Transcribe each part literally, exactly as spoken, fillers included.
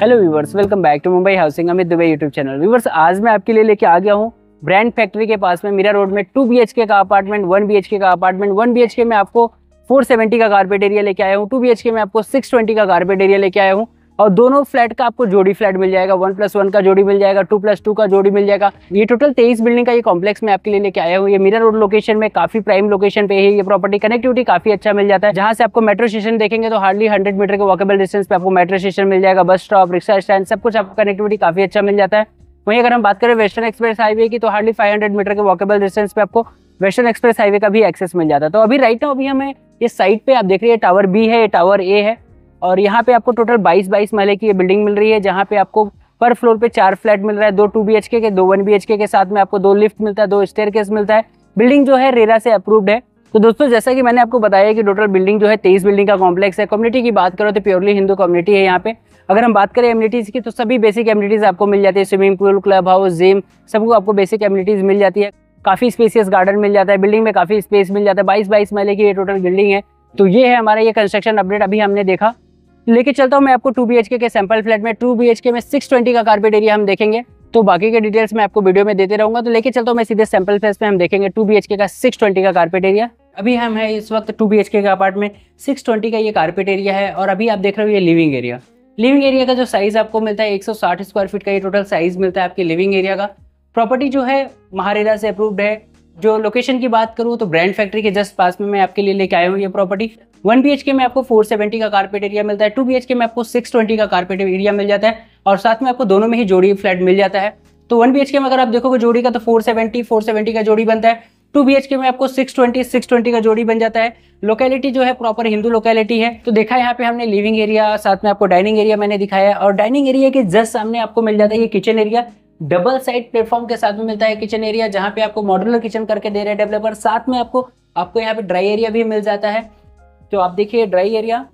Hello viewers, welcome back to Mumbai housing Amit Dubey YouTube channel. Viewers, आज मैं आपके लिए लेके आ गया हूँ ब्रांड फैक्ट्री के पास में मीरा रोड में टू बी एच के का apartment, one B H K का apartment. One B H K में आपको फोर सेवेंटी का कारपेट एरिया लेके आया हूँ, टू बी एच के में आपको सिक्स ट्वेंटी का कारपेट एरिया लेके आया हूँ और दोनों फ्लैट का आपको जोड़ी फ्लैट मिल जाएगा। वन प्लस वन का जोड़ी मिल जाएगा, टू प्लस टू का जोड़ी मिल जाएगा। ये टोटल तेईस बिल्डिंग का ये कॉम्प्लेक्स में आपके लिए लेके आया हूँ। ये मीरा रोड लोकेशन में काफी प्राइम लोकेशन पे है ये प्रॉपर्टी। कनेक्टिविटी काफी अच्छा मिल जाता है। जहाँ से आपको मेट्रो स्टेशन देखेंगे तो हार्डली हंड्रेड मीटर के वॉकेबल डिस्टेंस पे आपको मेट्रो स्टेशन मिल जाएगा। बस स्टॉप, रिक्शा स्टैंड, सब कुछ आपको कनेक्टिविटी काफी अच्छा मिल जाता है। वहीं अगर हम बात करें वेस्टर्न एक्सप्रेस हाईवे की तो हार्डली फाइव हंड्रेड मीटर के वॉकेबल डिस्टेंस पे आपको वेस्टर्न एक्सप्रेस हाईवे का भी एक्सेस मिल जाता है। तो अभी राइट नाउ अभी हमें ये साइड पे आप देख रहे हैं टावर बी है, ये टावर ए है और यहाँ पे आपको टोटल बाईस बाईस महले की ये बिल्डिंग मिल रही है, जहाँ पे आपको पर फ्लोर पे चार फ्लैट मिल रहा है, दो टू बी एच के के, दो वन बी एच के के साथ में आपको दो लिफ्ट मिलता है, दो स्टेयरकेस मिलता है। बिल्डिंग जो है रेरा से अप्रूव्ड है। तो दोस्तों, जैसा कि मैंने आपको बताया कि टोटल बिल्डिंग जो है तेईस बिल्डिंग का कॉम्प्लेक्स है। कम्युनिटी की बात करो तो प्योरली हिंदू कम्युनिटी है यहाँ पे। अगर हम बात करें एमिनिटीज की तो सभी बेसिक एमिनिटीज आपको मिल जाती है। Swimming pool, club house, gym, सबको आपको बेसिक एमिनिटीज मिल जाती है। काफी स्पेसियस गार्डन मिल जाता है, बिल्डिंग में काफी स्पेस मिल जाता है। बाईस बाईस महले की ये टोटल बिल्डिंग है। तो ये है हमारा ये कंस्ट्रक्शन अपडेट अभी हमने देखा। लेके चलता हूँ मैं आपको टू बी एच के के सैंपल फ्लैट में। टू बी एच के में सिक्स ट्वेंटी का कारपेट एरिया हम देखेंगे, तो बाकी के डिटेल्स मैं आपको वीडियो में देते रहूंगा। तो लेके चलता हूँ मैं सीधे सैंपल फ्लैट में, हम देखेंगे टू बी एच के का सिक्स ट्वेंटी का कारपेट एरिया। अभी हम है इस वक्त टू बी एच के का अपार्टमेंट, सिक्स ट्वेंटी का ये कारपेट एरिया है और अभी आप देख रहे हो ये लिविंग एरिया। लिविंग एरिया का जो साइज आपको मिलता है एक सौ साठ स्क्वायर फीट का ये टोटल साइज मिलता है आपके लिविंग एरिया का। प्रॉपर्टी जो है महारेरा से अप्रूव्ड है। जो लोकेशन की बात करूँ तो ब्रांड फैक्ट्री के जस्ट पास में मैं आपके लिए लेके आया हूँ ये property. One B H K में आपको फोर सेवेंटी का कारपेट एरिया मिलता है, टू बी एच के में आपको सिक्स ट्वेंटी का कारपेट एरिया मिल जाता है और साथ में आपको दोनों में ही जोड़ी फ्लैट मिल जाता है। तो वन बी एच के में अगर आप देखोगे जोड़ी का तो फोर सेवेंटी फोर सेवेंटी का जोड़ी बनता है। टू बी एच के में आपको सिक्स ट्वेंटी सिक्स ट्वेंटी का जोड़ी बन जाता है। लोकेलिटी जो है प्रॉपर हिंदू लोकेलिटी है। तो देखा यहाँ पे हमने लिविंग एरिया, साथ में आपको डाइनिंग एरिया मैंने दिखाया और डाइनिंग एरिया के जस्ट सामने आपको मिल जाता है ये kitchen area. Double side platform के साथ में मिलता है किचन एरिया, जहाँ पे आपको मॉड्यूलर किचन करके दे रहे हैं डेवलपर। साथ में आपको आपको यहाँ पे ड्राई एरिया भी मिल जाता है। तो आप देखिए ड्राई एरिया,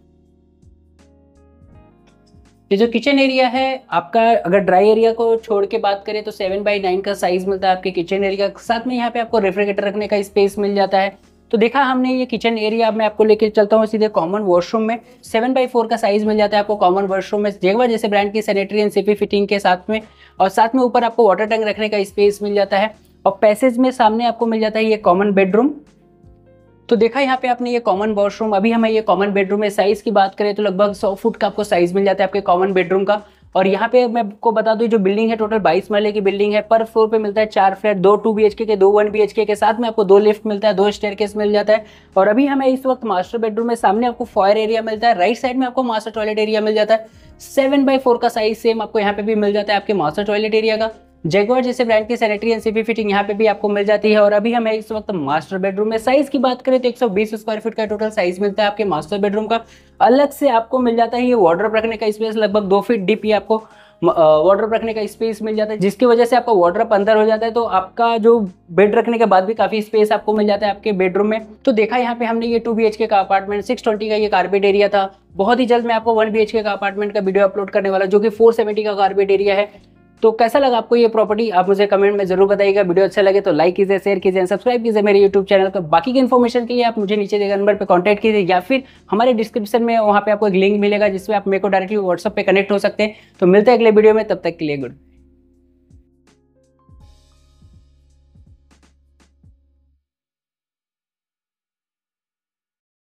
ये जो किचन एरिया है आपका, अगर ड्राई एरिया को छोड़ के बात करें तो सेवन बाई नाइन का साइज मिलता है आपके किचन एरिया। साथ में यहाँ पे आपको रेफ्रिजरेटर रखने का स्पेस मिल जाता है। तो देखा हमने ये किचन एरिया। अब मैं आपको लेके चलता हूँ सीधे कॉमन वॉशरूम में। सेवन बाई फोर का साइज मिल जाता है आपको कॉमन वॉशरूम में, जेगवा जैसे ब्रांड की सैनिटरी एंड सीपी फिटिंग के साथ में, और साथ में ऊपर आपको वाटर टैंक रखने का स्पेस मिल जाता है। और पैसेज में सामने आपको मिल जाता है ये कॉमन बेडरूम। तो देखा यहाँ पे आपने ये कॉमन वॉशरूम। अभी हमें ये कॉमन बेडरूम में साइज की बात करें तो लगभग सौ फुट का आपको साइज मिल जाता है आपके कॉमन बेडरूम का। और यहाँ पे मैं आपको बता दूं जो बिल्डिंग है टोटल बाईस महले की बिल्डिंग है। पर फ्लोर पे मिलता है चार फ्लैट, दो टू बी एच के के, दो वन बी एच के के, साथ में आपको दो लिफ्ट मिलता है, दो स्टेयरकेस मिल जाता है। और अभी हमें इस वक्त मास्टर बेडरूम में सामने आपको फॉयर एरिया मिलता है, राइट साइड में आपको मास्टर टॉयलेट एरिया मिल जाता है। सेवन बाई फोर का साइज सेम आपको यहाँ पे भी मिल जाता है आपके मास्टर टॉयलेट एरिया का। जैगुआर जैसे ब्रांड की सैनिटरी एंड सीपी फिटिंग यहाँ पे भी आपको मिल जाती है। और अभी हमें इस वक्त मास्टर बेडरूम में साइज की बात करें तो एक सौ बीस स्क्वायर फीट का टोटल साइज मिलता है आपके मास्टर बेडरूम का। अलग से आपको मिल जाता है ये वार्डरोब रखने का स्पेस, लगभग दो फीट डीप ये आपको वार्डरोब रखने का स्पेस मिल जाता है, जिसकी वजह से आपका वार्डरोब अंदर हो जाता है। तो आपका जो बेड रखने के बाद भी काफी स्पेस आपको मिल जाता है आपके बेडरूम में। तो देखा यहाँ पे हमने ये टू बी एच के का अपार्टमेंट, सिक्स ट्वेंटी का ये कारपेट एरिया था। बहुत ही जल्द मैं आपको वन बी एच के का अपार्टमेंट का वीडियो अपलोड करने वाला जो कि फोर सेवेंटी का कारपेट एरिया है। तो कैसा लगा आपको ये प्रॉपर्टी, आप मुझे कमेंट में जरूर बताइएगा। वीडियो अच्छा लगे तो लाइक कीजिए, शेयर कीजिए, सब्सक्राइब कीजिए मेरे यूट्यूब चैनल को। बाकी की इन्फॉर्मेशन के लिए आप मुझे नीचे दिए गए नंबर पे कांटेक्ट कीजिए या फिर हमारे डिस्क्रिप्शन में वहाँ पे आपको एक लिंक मिलेगा जिसमें आप मेरे को डायरेक्टली व्हाट्सएप पे कनेक्ट हो सकते हैं। तो मिलते हैं अगले वीडियो में, तब तक के लिए गुड।